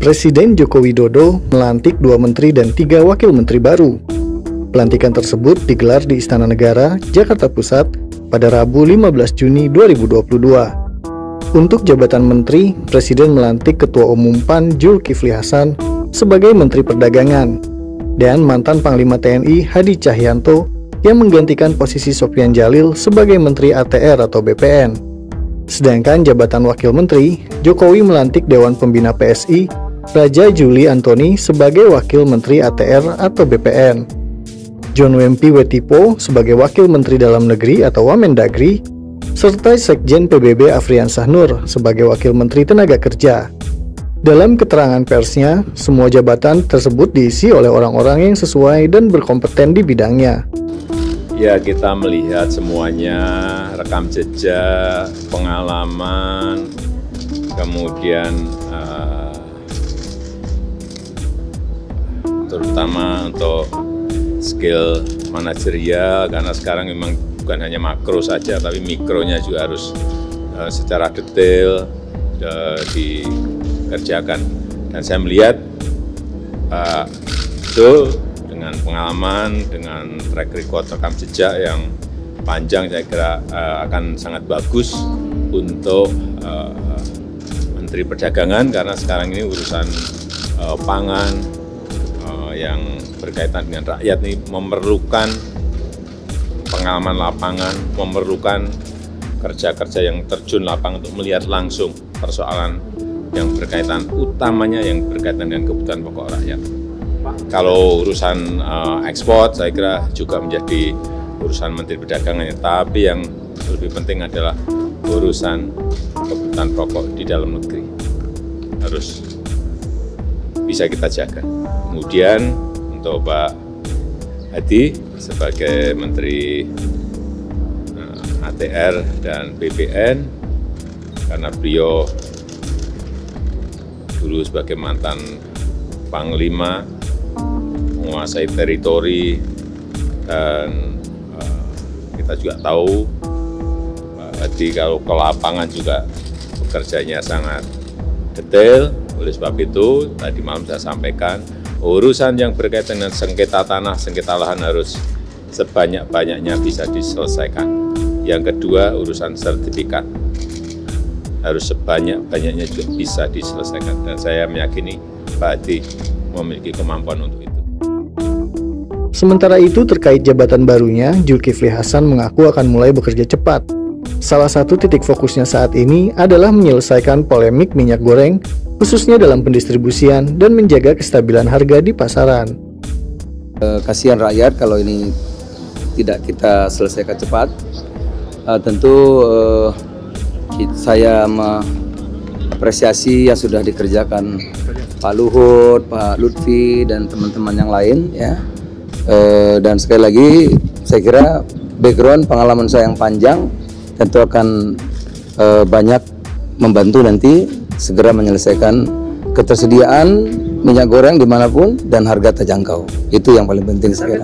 Presiden Joko Widodo melantik 2 menteri dan 3 wakil menteri baru. Pelantikan tersebut digelar di Istana Negara, Jakarta Pusat pada Rabu 15 Juni 2022. Untuk jabatan menteri, Presiden melantik Ketua Umum PAN Zulkifli Hasan sebagai Menteri Perdagangan dan mantan Panglima TNI Hadi Cahyanto yang menggantikan posisi Sofyan Djalil sebagai Menteri ATR atau BPN. Sedangkan jabatan Wakil Menteri, Jokowi melantik Dewan Pembina PSI, Raja Juli Antoni sebagai Wakil Menteri ATR atau BPN. John Wempi Wetipo sebagai Wakil Menteri Dalam Negeri atau Wamendagri, serta Sekjen PBB Afriansah Nur sebagai Wakil Menteri Tenaga Kerja. Dalam keterangan persnya, semua jabatan tersebut diisi oleh orang-orang yang sesuai dan berkompeten di bidangnya. Ya, kita melihat semuanya, rekam jejak, pengalaman, kemudian terutama untuk skill manajerial, karena sekarang memang bukan hanya makro saja, tapi mikronya juga harus secara detail dikerjakan. Dan saya melihat betul dengan pengalaman, dengan track record rekam jejak yang panjang, saya kira akan sangat bagus untuk Menteri Perdagangan, karena sekarang ini urusan pangan yang berkaitan dengan rakyat ini memerlukan pengalaman lapangan, memerlukan kerja-kerja yang terjun lapangan untuk melihat langsung persoalan yang berkaitan, utamanya yang berkaitan dengan kebutuhan pokok rakyat. Kalau urusan ekspor, saya kira juga menjadi urusan Menteri Perdagangan, tapi yang lebih penting adalah urusan kebutuhan pokok di dalam negeri. Harus bisa kita jaga. Kemudian untuk Pak Hadi sebagai Menteri ATR dan BPN, karena beliau dulu sebagai mantan Panglima, menguasai teritori, dan kita juga tahu Pak Hadi kalau ke lapangan juga bekerjanya sangat detail. Oleh sebab itu, tadi malam saya sampaikan, urusan yang berkaitan dengan sengketa tanah, sengketa lahan harus sebanyak-banyaknya bisa diselesaikan. Yang kedua, urusan sertifikat harus sebanyak-banyaknya juga bisa diselesaikan. Dan saya meyakini Pak Hadi memiliki kemampuan untuk itu. Sementara itu, terkait jabatan barunya, Zulkifli Hasan mengaku akan mulai bekerja cepat. Salah satu titik fokusnya saat ini adalah menyelesaikan polemik minyak goreng, khususnya dalam pendistribusian dan menjaga kestabilan harga di pasaran. Kasihan rakyat kalau ini tidak kita selesaikan cepat. Tentu saya mengapresiasi yang sudah dikerjakan Pak Luhut, Pak Lutfi, dan teman-teman yang lain, ya. Dan sekali lagi, saya kira background pengalaman saya yang panjang tentu akan banyak membantu nanti segera menyelesaikan ketersediaan minyak goreng dimanapun dan harga terjangkau. Itu yang paling penting saya kira.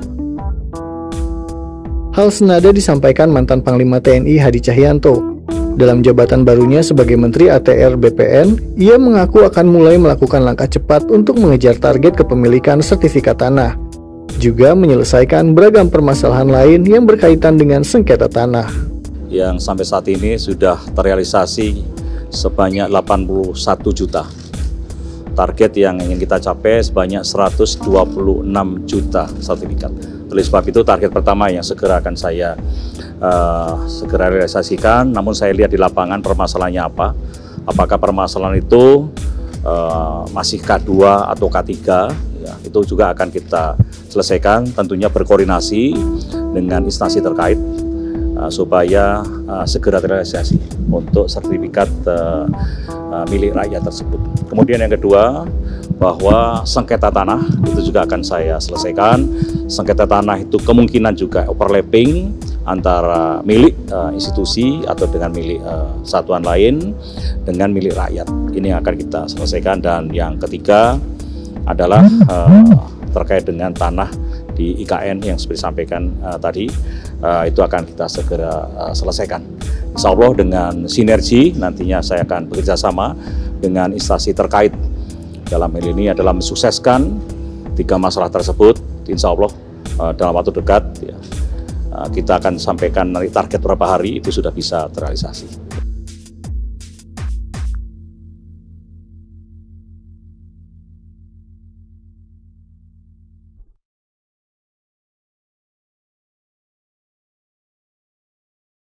Hal senada disampaikan mantan Panglima TNI Hadi Cahyanto. Dalam jabatan barunya sebagai Menteri ATR BPN, ia mengaku akan mulai melakukan langkah cepat untuk mengejar target kepemilikan sertifikat tanah, juga menyelesaikan beragam permasalahan lain yang berkaitan dengan sengketa tanah. Yang sampai saat ini sudah terrealisasi sebanyak 81 juta. Target yang ingin kita capai sebanyak 126 juta sertifikat. Oleh sebab itu target pertama yang segera akan saya segera realisasikan, namun saya lihat di lapangan permasalahannya apa. Apakah permasalahan itu masih K2 atau K3, ya, itu juga akan kita selesaikan, tentunya berkoordinasi dengan instansi terkait supaya segera terrealisasi untuk sertifikat milik rakyat tersebut. Kemudian yang kedua, bahwa sengketa tanah itu juga akan saya selesaikan. Sengketa tanah itu kemungkinan juga overlapping antara milik institusi atau dengan milik satuan lain dengan milik rakyat. Ini yang akan kita selesaikan. Dan yang ketiga adalah terkait dengan tanah di IKN yang seperti disampaikan tadi, itu akan kita segera selesaikan. Insya Allah dengan sinergi nantinya saya akan bekerja sama dengan instansi terkait dalam hal ini adalah mensukseskan 3 masalah tersebut. Insya Allah dalam waktu dekat ya, kita akan sampaikan nanti target berapa hari itu sudah bisa terrealisasi.